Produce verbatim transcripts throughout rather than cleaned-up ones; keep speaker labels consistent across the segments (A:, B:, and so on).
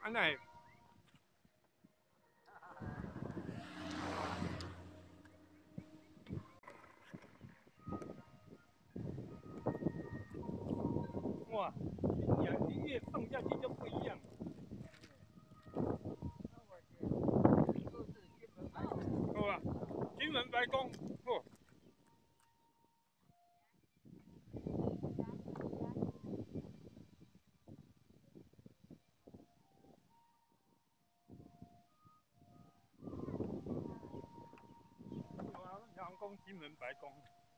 A: 安奈。哇，你你越放下去就不一样。好吧，金门白宫，嚯！哇，阳光金门白宫。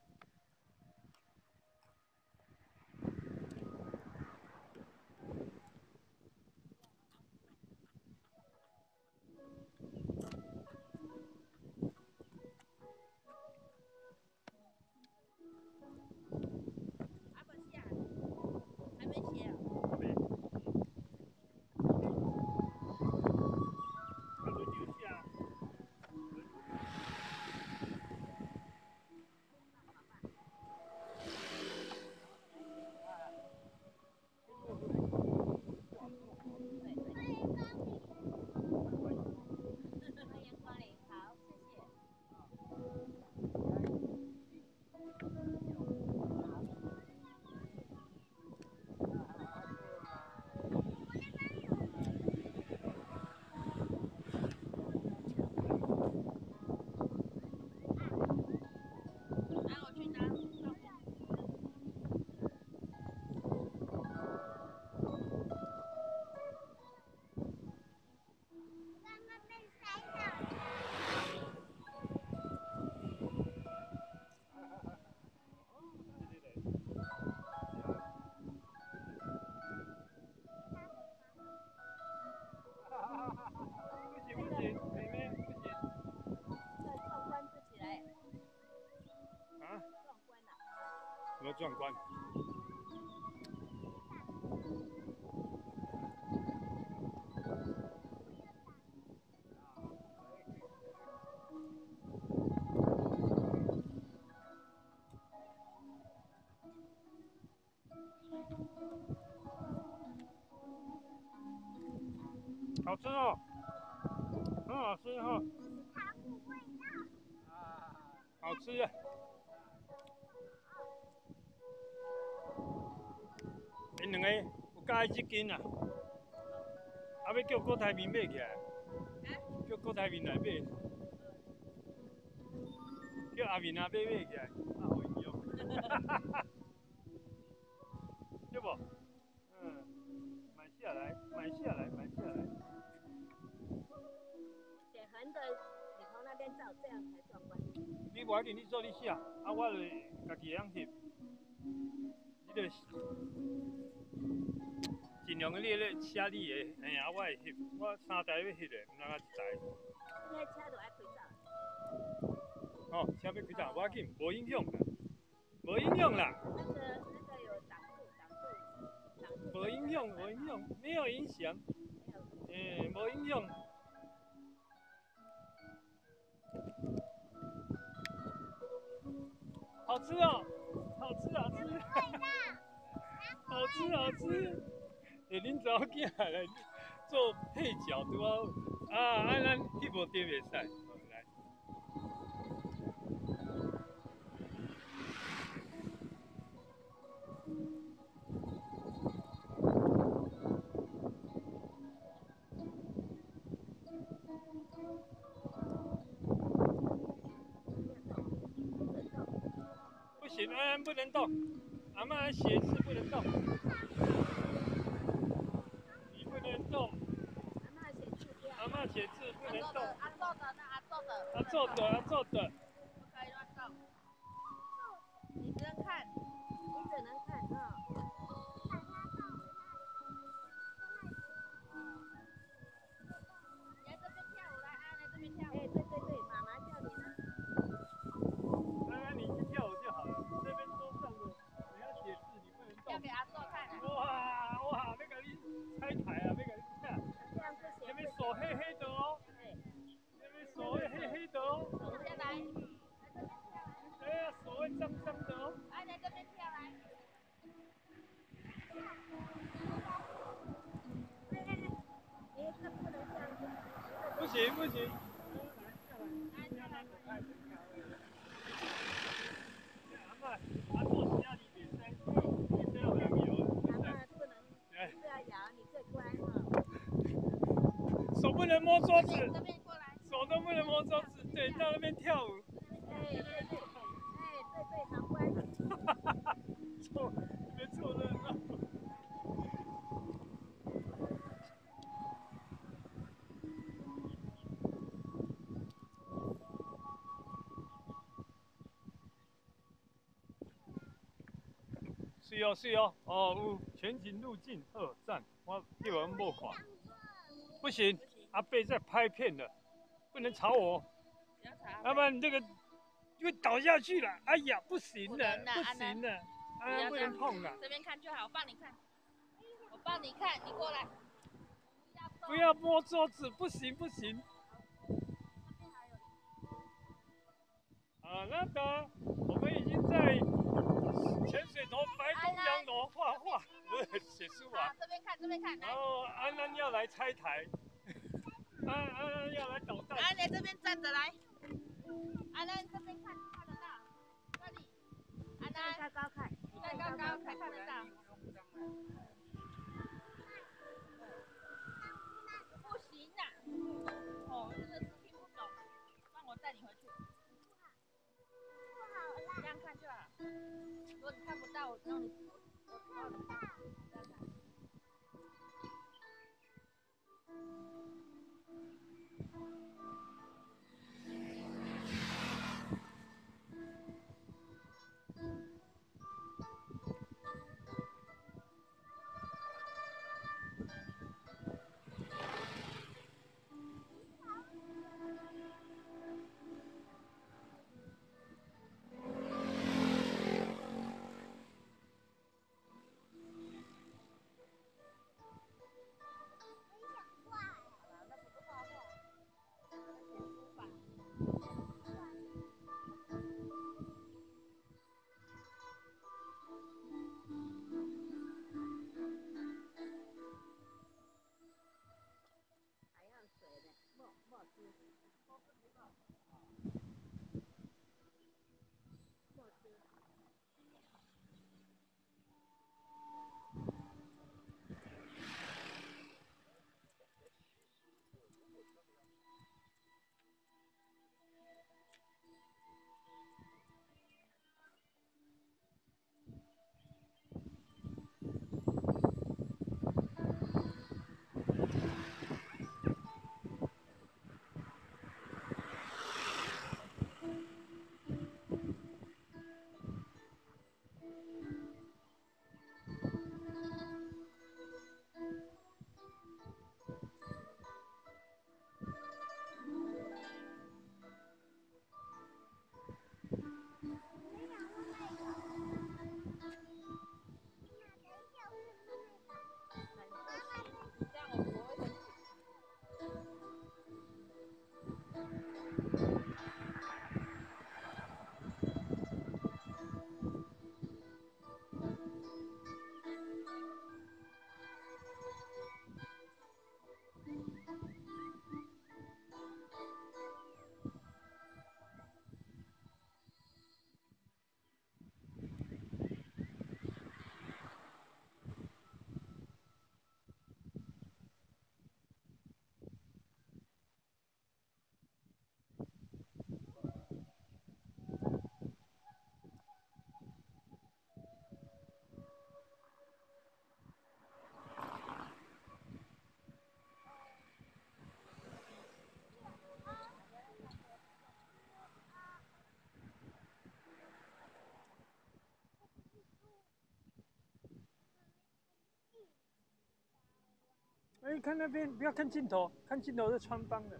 A: 什么壮观？好吃哦，很好吃哈、哦。好吃啊！因两个有介意这间啊，啊要叫郭台铭买起来，叫郭台铭来买，叫阿明阿伯买起来，啊好用用，对不？嗯，买下来，买下来，买下来。
B: 写横的，你从那边照，这样才壮观。
A: 你无要紧，你做你写，啊我就家己会晓翕，你就尽量你咧写你的，哎呀，我会翕，我三台要翕的，毋通啊一台。
B: 那车就爱开照。
A: 哦，车要开照，无要紧，无影响啦，无影响啦。
B: 那个那个有挡住，挡住，挡住。
A: 无影响，无影响，没有影响。没有。嗯，无影响。好吃哦，好吃好吃，好吃好吃。哎，恁查某囝来做配角拄好，啊啊，咱翕无碟袂使，来。不行，安安不能动，阿妈写字不能动，你不能动。阿妈写字不能动。
B: 阿做的，那阿做的。
A: 阿做的，阿做的。
B: 不可以乱动。你只能看，你只能看啊。你在这边跳舞来，安来这边跳舞。哎，对对对，妈妈叫你呢。
A: 安安，你去跳舞就好了。这边桌上的你要写字，你不能动。
B: 要给阿做看啊。
A: 哇哇，那个你拆台啊，那个你看。
B: 这样不行。
A: 那边手黑黑的哦。那边手会黑黑的哦。
B: 手下来。
A: 哎呀，手会脏脏的哦。
B: 来，来这边跳来。你
A: 不行不行。阿做虾米比赛，比赛有两游。
B: 阿妈不能不要摇，你最乖哈。
A: 手不能摸桌子，
B: 这边过来，
A: 手都不能摸桌子，对，到那边跳舞。
B: 哎对对，哎对对，好乖。
A: 哈哈哈，凑别凑热闹。是哦是哦，哦有全景路径二站，我叫人莫看。不行，阿贝在拍片了，不能吵我，要不然你这个就倒下去了。哎呀，不行了，不行了，啊，不能碰了。
B: 这边看就好，我帮你看，我帮你看，你过来。
A: 不要摸桌子，不行不行。啊，那个，我们已经在潜水头白宫洋楼画画，不是写书啊。
B: 这边看，这边看。
A: 然后安安要来拆台，安安安要来捣蛋。
B: 安安这边站着来，安安这边看看得到，这里。安安高高看，再高高才看得到。不行啊！哦，真的是听不懂，让我带你回去。这样看就好。如果你看不到，我让你，我看不到。这样看。
A: 哎，看那边，不要看镜头，看镜头是穿帮的。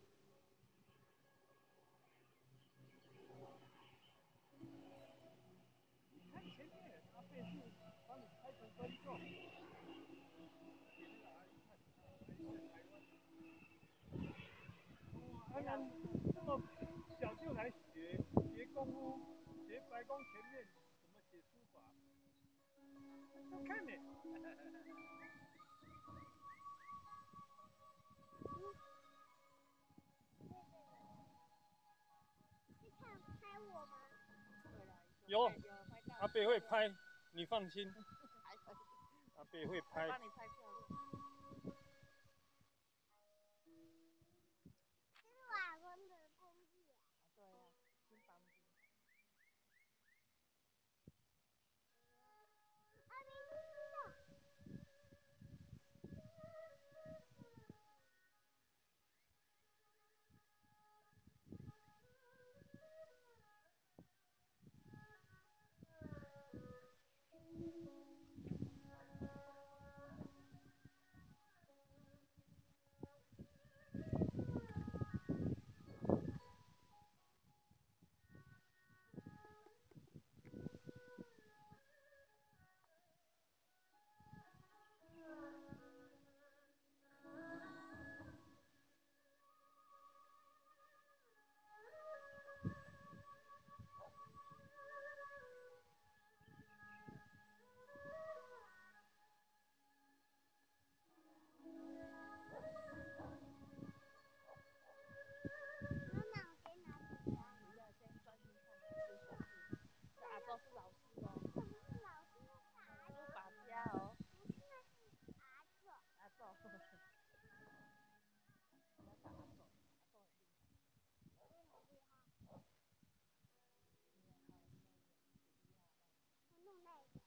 A: 看前面，阿贝是帮你拍成观众。安南这么小就来学学功夫，学白宫前面怎么写书法，都看呢。 有，
B: 有拍到。
A: 阿北会拍，你放心。
B: 还可以。
A: 阿北会拍。
B: 帮你拍漂亮。
C: 这是瓦工的工具。
B: 对呀，新房子。
C: 阿北你看。
B: 都是老师哦。
C: 什么是老师？那是
B: 猪把家哦。
C: 不是，那是阿祖。
B: 阿祖。要打阿祖，阿祖很厉害。
C: 也很厉害。我弄那个。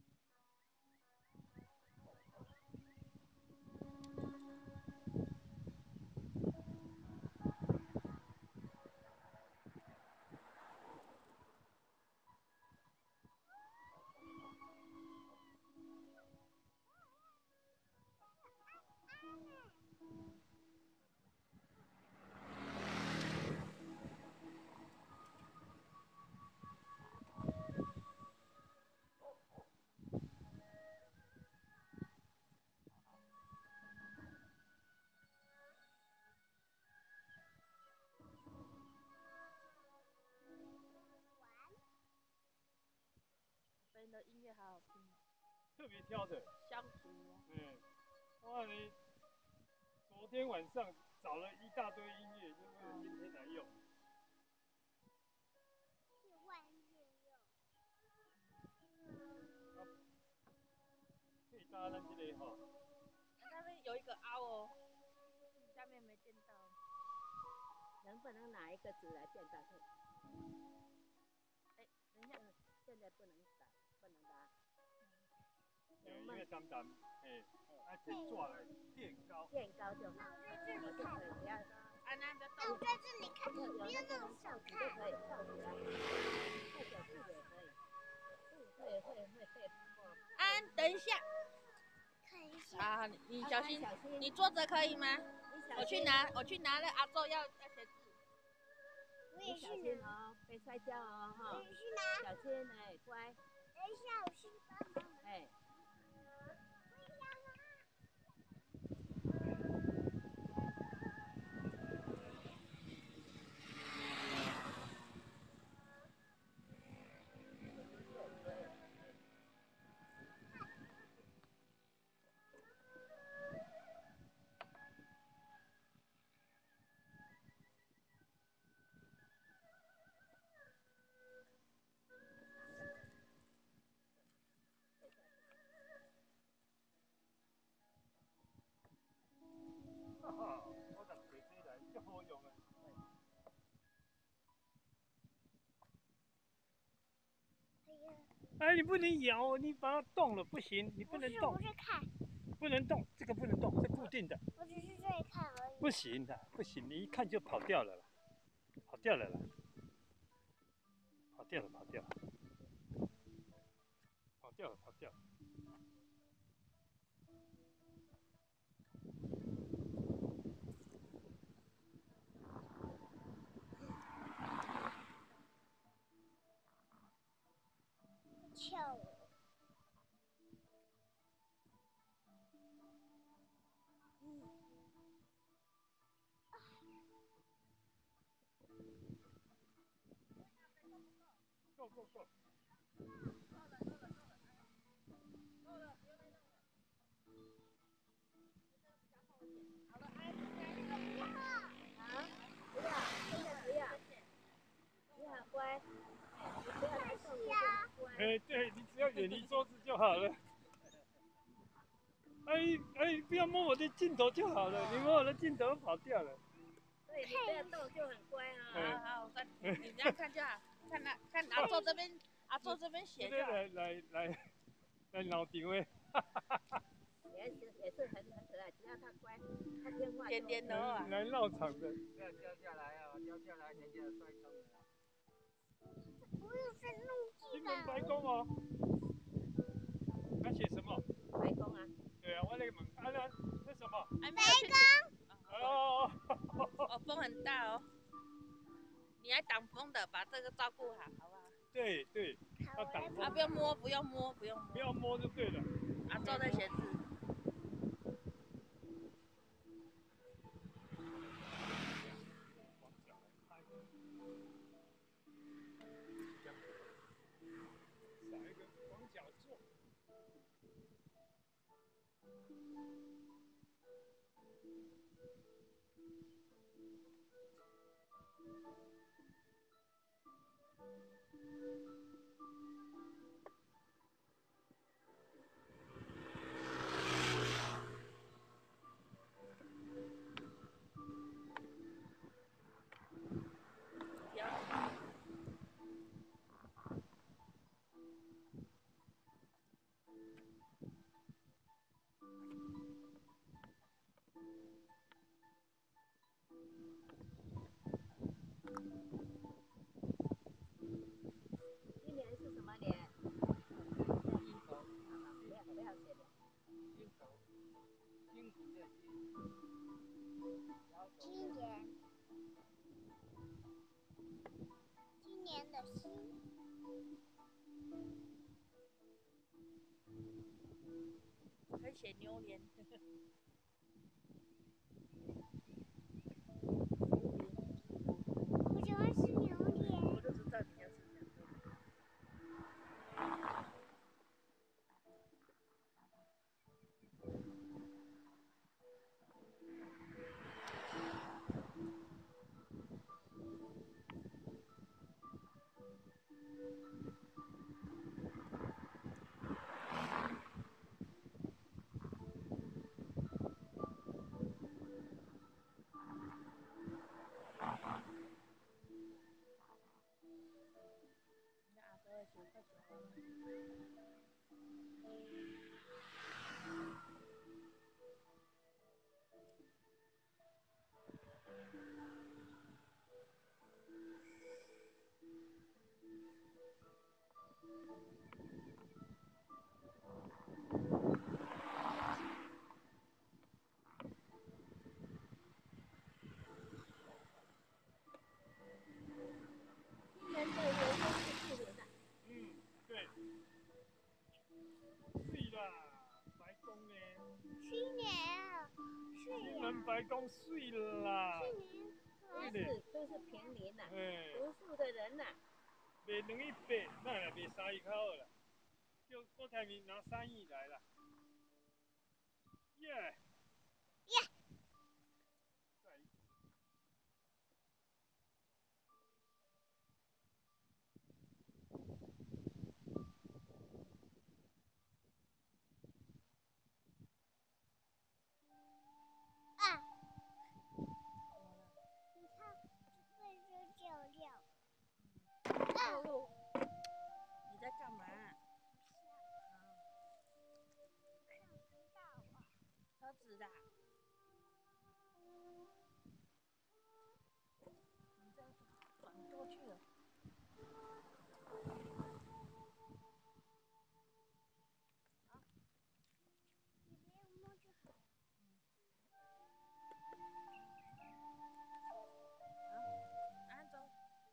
B: 别人的音乐好好听。
A: 特别挑的。
B: 乡族。
A: 嗯。哇，你昨天晚上找了一大堆音乐，就为了今天来用。
C: 是万夜用。
A: 可以搭咱这个哈。
B: 那边有一个凹哦，下面没电到。
D: 能不能拿一个纸来垫上去？
B: 哎，等一下，
D: 现在不能打，不能打。
A: 因为当当，哎，还可以抓来垫高。
D: 垫高就好。
C: 那我在这里看。
D: 不要。
B: 安娜的
C: 那我在这里看，不要那么小看。
D: 就可以翘起来，太小字也可以。嗯，会会会会。
B: 安，等一下。
C: 看一下。
B: 啊，你小心，你坐着可以吗？我去拿，我去拿了阿宙要要写字。
C: 我也
D: 小心哦，别摔跤哦，哈。
C: 我也去拿。
D: 小心哎，乖。
C: 等一下，我去帮忙。
D: 哎。
A: 哈哈，我拿水杯来，就好用啊。哎，你不能摇，你把它动了不行，你不能动。
C: 不是，我是看。
A: 不能动，这个不能动，是固定的。
C: 我只是在看而已。
A: 不行的，不行，你一看就跑掉了啦，跑掉了啦，跑掉了，跑掉了，跑掉了，跑掉了。
C: 跳舞。嗯。
A: 够够够。
B: 好了，安，这个不要。
D: 啊？不要，现在不要。你好乖，你不要太重。
A: 远离桌子就好了。哎哎，不要摸我的镜头就好了，你摸我的镜头跑掉了。
D: 对，你不要动就很乖啊。
B: 好好，再你你这样看就好，看那看阿周这边，阿周这边写就好。
A: 来来来来脑顶位。
D: 也是也是很很可爱，只要他乖，他听话就。
B: 点点头啊。
A: 来闹场的。
E: 不要掉下来啊！掉下来人家摔伤了。
C: 我有在弄
A: 金
C: 地
A: 门白宫哦。他写什么？
D: 白宫啊。
A: 对啊，我那个门，啊那那什么？
B: 白宫。
A: 哦。
B: 哦，风很大哦。你来挡风的，把这个照顾好，好不好？
A: 对对，要挡风。
B: 啊，不要摸，不要摸，不用摸。
A: 不要摸就对了。
B: 啊，坐在写字。
A: 少一个广角座。
D: 今年是什么年？
E: 金狗，
D: 不要不要写的。
E: 金狗，金虎的金。
C: 今年，今年的新。
B: 可以写牛年。
C: 我喜欢吃榴莲。
B: 我就知道你要吃这样。
D: 今年的元宵是去年的。
A: 嗯，对。对啦，白宫呢？
C: 去年啊，去
A: 金
C: 年。
A: 门白宫碎了啦。
C: 去年。
D: 都是都是平民呐，读书的人呐。
A: 卖两亿八，那也卖三亿较好啦。叫郭台铭拿三亿来啦。耶！
C: 耶！啊！你看，这就叫料。
B: 哦，你在干嘛？车子的。你这转过去了。
C: 你不要摸就好。
B: 安走。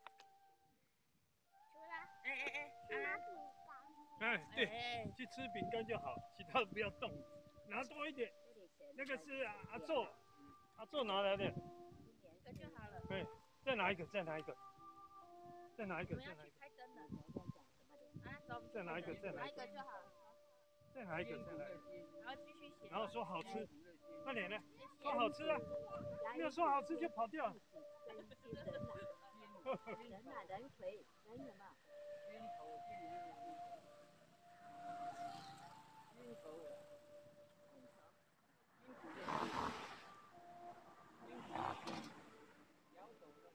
C: 除了。
B: 哎哎哎，
C: 去拿饼干。
A: 哎，对，去吃饼干就好，其他的不要动，拿多一点。那个是阿宙，阿宙拿来的。
B: 一个就好了。
A: 对，再拿一个，再拿一个，再拿一个，
B: 我们要
A: 再拿一个。
B: 去开灯了。啊，走。
A: 再拿一个，再拿一个。
B: 拿一个就好了。
A: 再拿一个，再拿一个。
B: 然后继续写。
A: 然后说好吃，快点呢，说好吃啊，没有说好吃就跑掉。
D: 人呐，人呐，人魁，人什么？
E: 金头的，
D: 金头，
E: 金土的金，金土的金，摇头的。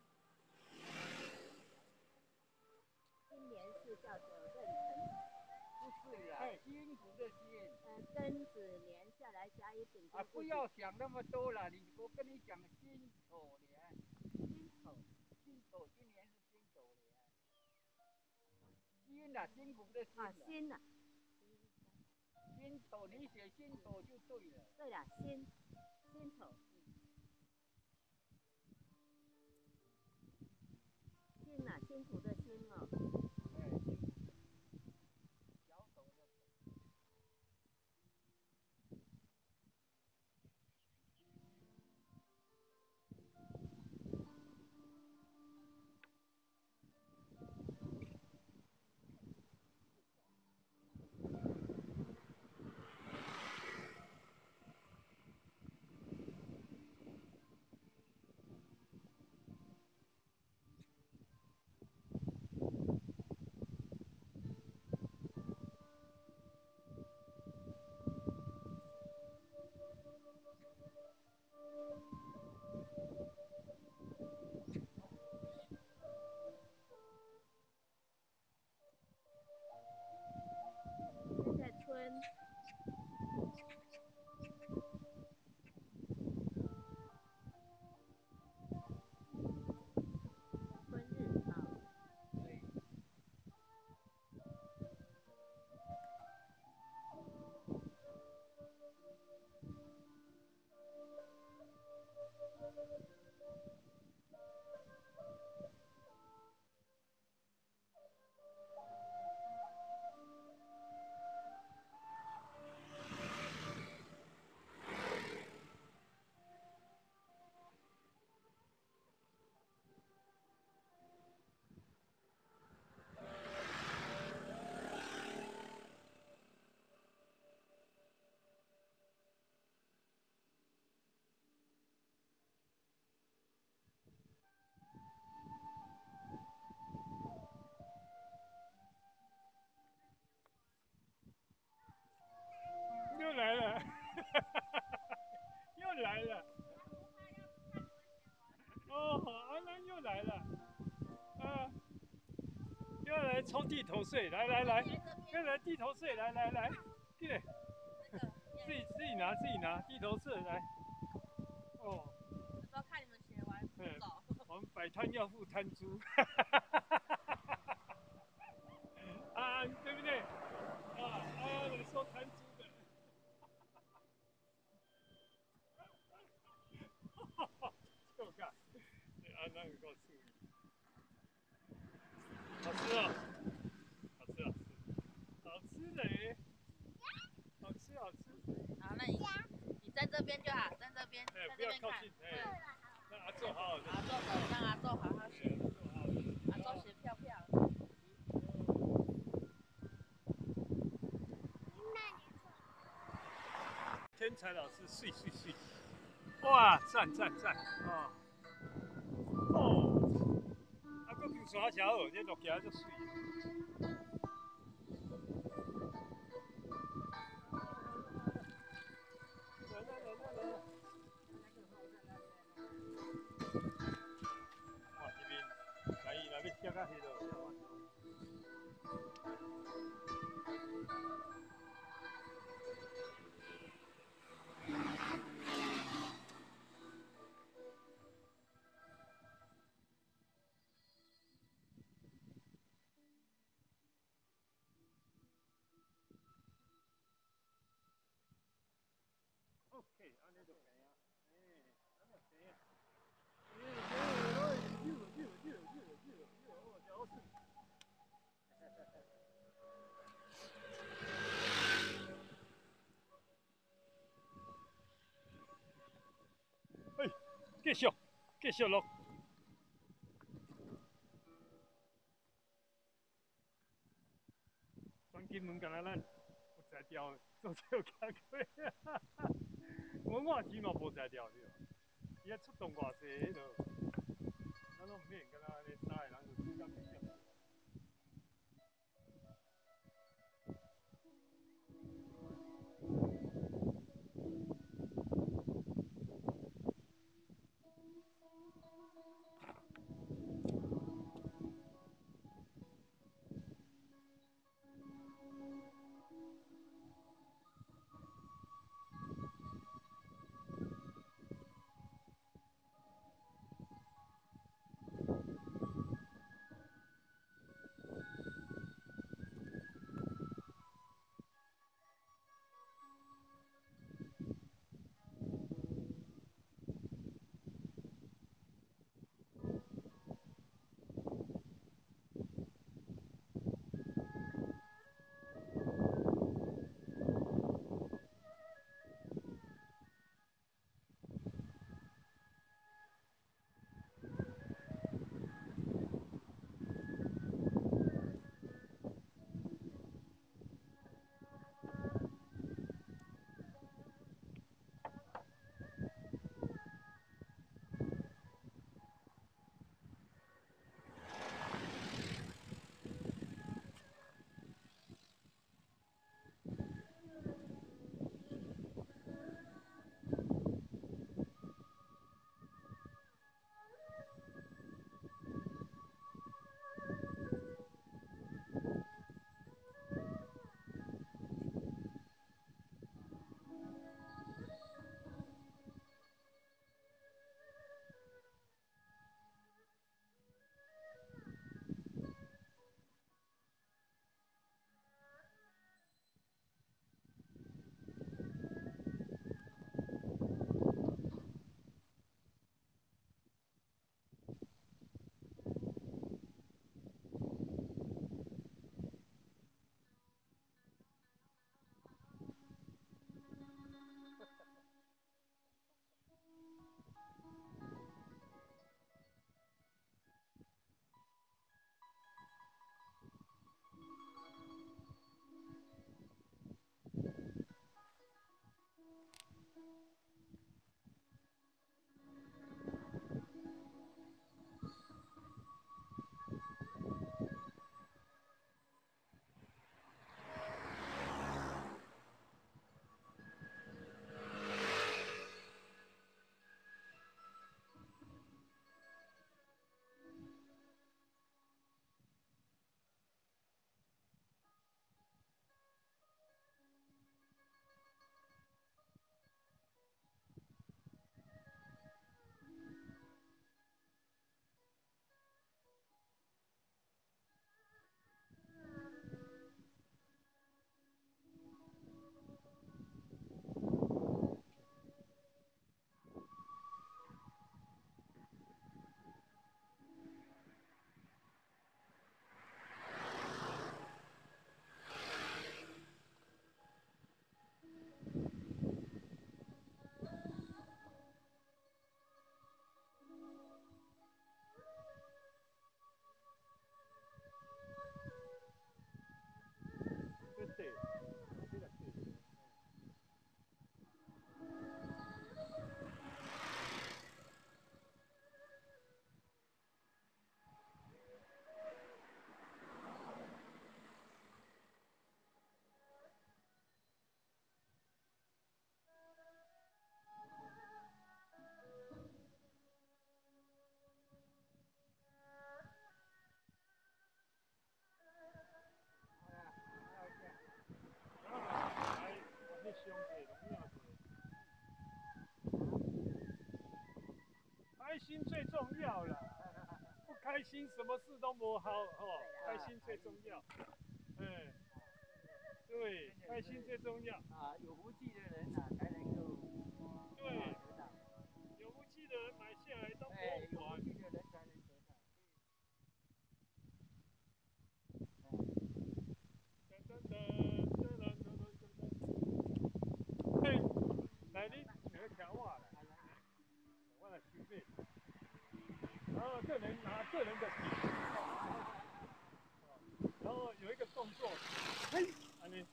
D: 今年是叫做壬辰，
E: 不是啦，辛苦的辛。
D: 呃，庚子年下来甲乙丙丁
E: 啊，不要想那么多了，你我跟你讲辛丑年，
D: 辛丑，
E: 辛丑今年是辛丑年，辛啊，辛苦的辛
D: 啊，辛呐、
E: 辛丑你写辛丑就对了。
D: 对了，辛，辛丑，辛呐、辛苦的辛哦。
E: 哎，辛苦的辛，摇头的头。
D: 现在春，春日啊，
E: 对。
A: 又来了，又来了。哦，安南又来了，啊，又来冲地头睡，来来来，又来地头睡，来来来，对，自己自己拿自己拿，地头睡来。哦，
B: 都看你们学完走。
A: 我们摆摊要付摊租，啊，对不对？啊啊，我收摊租的。就看，安南有够注意，好吃哦，好吃好吃，好吃嘞，好吃好吃。
B: 好，那你你在这边就好，在这边，
A: 哎，
B: 在
A: 不
B: 这边看。
A: 要靠近，哎，让阿宙好好的。
B: 阿宙走，让阿宙好好学，阿宙学漂漂。
A: 天才老师睡睡睡，哇，赞赞赞啊！哦，啊，搁上山桥哦，这落起来足水。来来来来来。哇，这边，来伊若要跳到迄落，跳完。OK， 安尼就平啊，哎，安尼就平啊。哎哎，溜溜溜溜溜溜，哦，真好水。哎，继续，继续落。转金门，敢若咱有才调做这工课啊！文化局嘛无才调对，伊遐出动偌济迄落，咱拢毋免敢若安尼三个人就煮到几点。 心最重要啦，不开心什么事都不好哦，开心最重要。嗯，对，开心最重要。
E: 啊，有福气的人呐、啊，才能够
A: 对，
E: 得到。
A: 有福气的人买下来当
E: 哎，有
A: 博物馆。
E: 福气的人才能得到。
A: 噔噔噔噔噔噔噔噔。嘿，来你，你要听我啦，我来收费。然后个人拿个人的笔，然后有一个动作，嘿，安尼，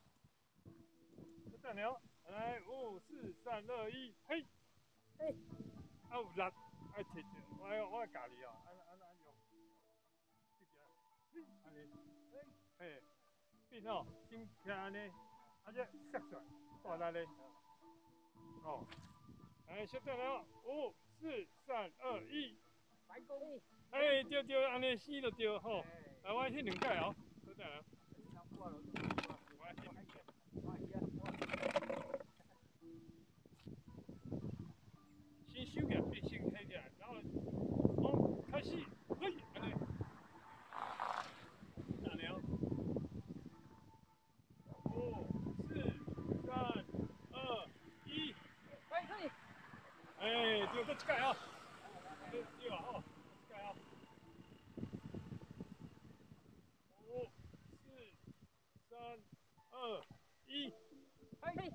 A: 再聊，来五四三二一，嘿，
D: 嘿，
A: 啊有力，爱摕着，我我教你哦，安安安用，这边，安尼，嘿，变哦，先听安尼，啊只塞出来，大力嘞，哦，来小再聊，五四三二一。
E: 白宫。
A: 哎，对对，安尼死就对吼。来，我迄两届哦，好在啦。先收起来，先起来，然后哦，开始，嘿，安尼。大了。五、四、三、二、一，
D: 哎，可以。
A: 哎，对，搁一届哦。对对啊，吼，一届哦。五、四、三、二、一，
D: 嘿。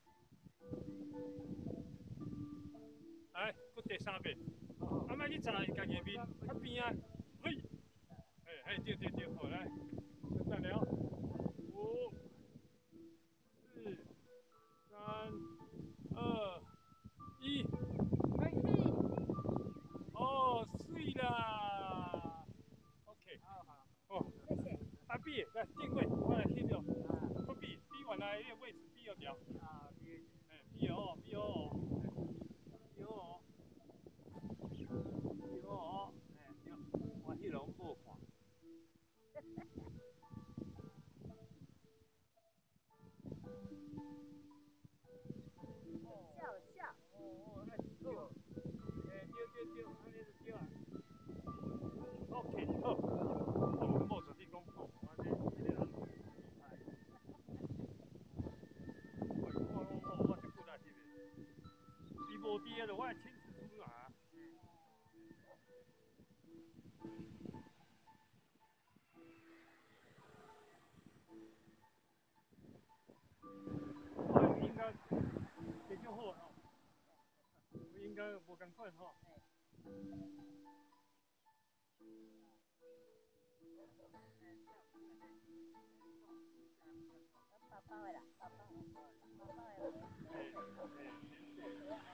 A: 来，搁第三遍。啊，莫去查伊家己面，较边啊，嘿，哎哎，对对对，好来，小等了，五、四、三、二、一，
D: 嘿嘿。
A: 哦，水啦 ，OK，
E: 好好。
A: 哦，
D: 谢谢。
A: 啊比，来定位，我来翕着，不比，比原来迄个位置比要调，
E: 啊，比
A: 哎，比哦，比哦，比哦，比哦，哎，对，我迄拢无看。
D: 笑笑。
A: 哦，那是对，哎，对对对，安尼就对啊。OK，好，我某子弟讲好，安尼这个人厉害。我我我我就不大记得，伊无伫个，我亲自出马。我应该比较好吼，我应该无共款吼。
D: 包包的啦，包包的，包包的。
A: 哎哎。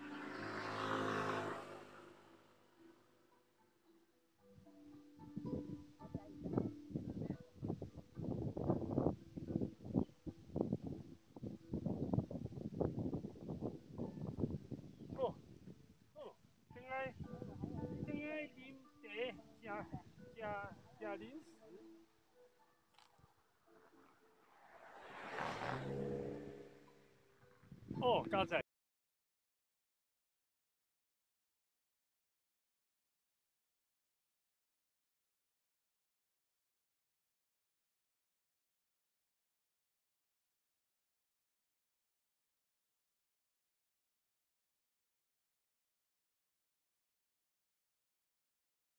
A: 哦哦，真爱真爱啉茶，食食食零食。哦，刚才